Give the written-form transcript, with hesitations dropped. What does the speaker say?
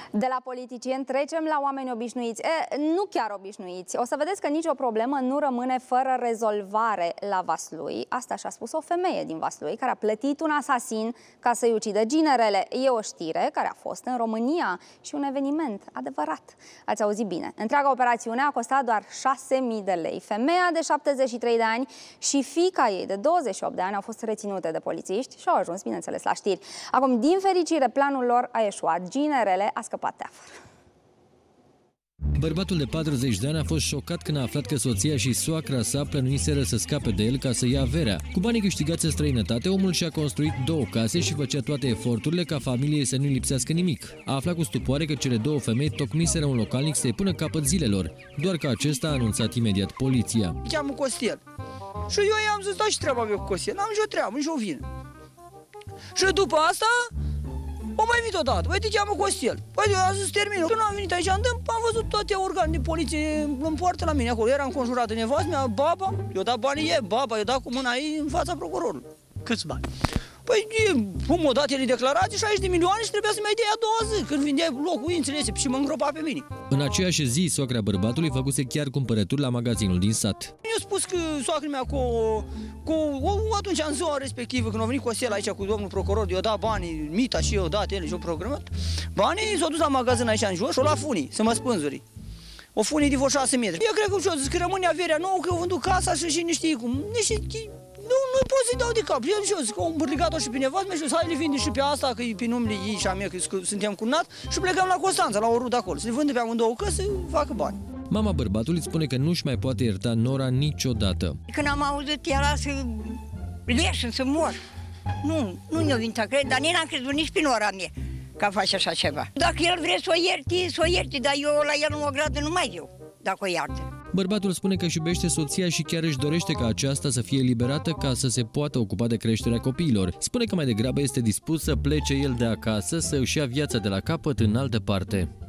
De la politicieni trecem la oameni obișnuiți. Nu chiar obișnuiți. O să vedeți că nicio problemă nu rămâne fără rezolvare la Vaslui. Asta și-a spus o femeie din Vaslui care a plătit un asasin ca să-i ucidă ginerele. E o știre care a fost în România și un eveniment adevărat. Ați auzit bine. Întreaga operațiune a costat doar 6.000 de lei. Femeia de 73 de ani și fiica ei de 28 de ani au fost reținute de polițiști și au ajuns, bineînțeles, la știri. Acum, din fericire, planul lor a eșuat. Ginerele a scăpat teafăr. Bărbatul de 40 de ani a fost șocat când a aflat că soția și soacra sa plănuiseră să scape de el ca să ia averea. Cu banii câștigați în străinătate, omul și-a construit 2 case și făcea toate eforturile ca familiei să nu-i lipsească nimic. A aflat cu stupoare că cele 2 femei tocmiseră un localnic să-i pună capăt zilelor, doar că acesta a anunțat imediat poliția. Îi cheamă Costel. Și eu i-am zis, da, și treaba mea cu Costel, n-am nicio treabă, nicio vină. Și după asta o mai venit odată, băi, te cheamă Costel. Păi, eu am zis, termin. Când am venit aici, am văzut toate organele de poliție în poartă la mine acolo. Era înconjurată nevastă mea, baba, eu dat banii ei, baba, eu dat cu mâna ei în fața procurorului. Câți bani? Păi, cum o dat el în declarație, 60 de milioane și trebuia să mai dea a doua zi, când vindeai locuințele astea și mă îngropa pe mine. În aceeași zi, soacra bărbatului făcuse chiar cumpărături la magazinul din sat. Eu spus că soacra mea atunci în ziua respectivă, când a venit Costel aici cu domnul procuror, eu dat banii, mita și eu dat el și eu programat, banii s-au dus la magazin aici în jos și o la funii, să mă spânzuri. O funii de vreo 6 metri. Eu cred că și-o zis că rămâne averea nouă, că eu vândut casa și nu știi cum. Nu pot să-i dau de cap. Eu și-o zic că am îmburligat-o și pe nevastă mea și hai le vinde și pe asta, că e pe numele ei și a mea, că suntem cumnat, și plecăm la Constanța, la o rudă acolo. Să le vândă pe amândouă că să facă bani. Mama bărbatului spune că nu-și mai poate ierta nora niciodată. Când am auzit, era să leșin, să mor. Nu ne-o venit să cred, dar nici n-am crezut nici pe nora mea că face așa ceva. Dacă el vrea să o ierte, dar eu la el nu o gradă numai eu, dacă o iartă. Bărbatul spune că își iubește soția și chiar își dorește ca aceasta să fie eliberată ca să se poată ocupa de creșterea copiilor. Spune că mai degrabă este dispus să plece el de acasă, să își ia viața de la capăt în altă parte.